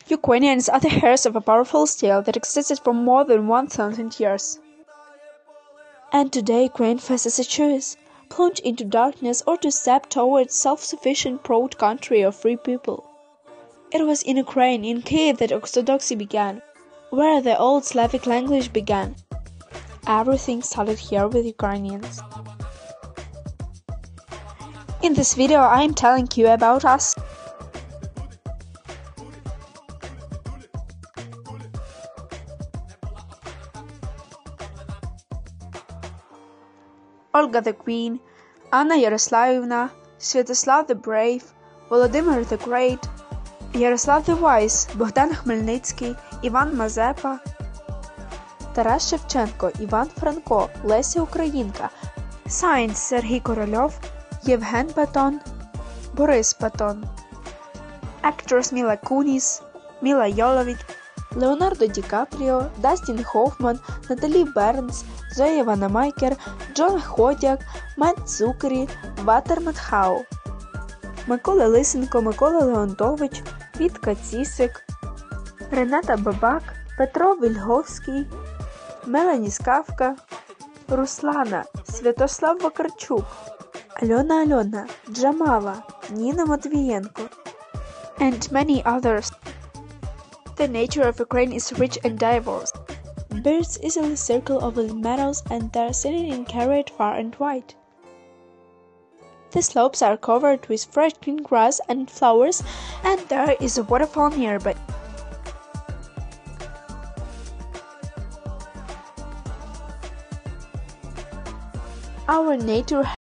Ukrainians are the heirs of a powerful style that existed for more than 1,000 years. And today Ukraine faces a choice: plunge into darkness or to step towards self-sufficient proud country of free people. It was in Ukraine, in Kiev, that Orthodoxy began, where the old Slavic language began. Everything started here with Ukrainians. In this video I am telling you about us. Olga the Queen, Anna Yaroslavna, Святоslav the Brave, Volodymyr the Great, Yaroslav the Wise, Богдан Хмельницький, Іван Мазепа, Тарас Шевченко, Іван Франко, Леся Українка, Sainz Сергій Корольов, Євген Патон, Борис Патон, actors Mila Kunis, Mila Jovovich, Leonardo DiCaprio, Dustin Hoffman, Наталі Бернс, Зоя Ванамайкер, Джон Ходяк, Мет Цукері, Ватер Матхау, Микола Лисенко, Микола Леонтович, Вітка Цісик, Рената Бабак, Петро Вільговський, Мелані Скавка, Руслана, Святослав Вакарчук, Альона Альона, Джамала, Ніна Матвієнко, and many others. The nature of Ukraine is rich and diverse. Birds easily circle over the meadows and they are sitting in carried far and wide. The slopes are covered with fresh green grass and flowers, and there is a waterfall nearby. Our nature